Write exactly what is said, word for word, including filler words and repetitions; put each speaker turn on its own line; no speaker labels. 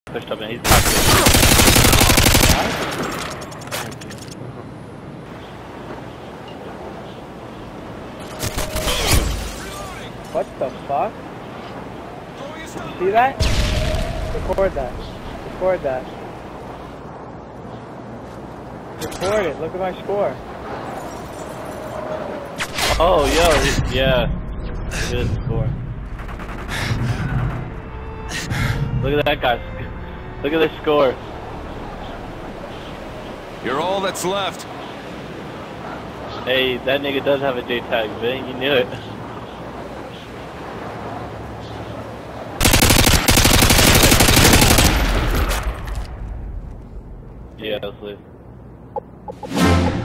pushed up and he's toxic.
What the fuck? You see that? Record that. Record that. Record it. Look at my score.
Oh, yo, yeah. Good score. Look at that guy. Look at this score.
You're all that's left.
Hey, that nigga does have a J tag, man. You knew it. Yeah, let's leave.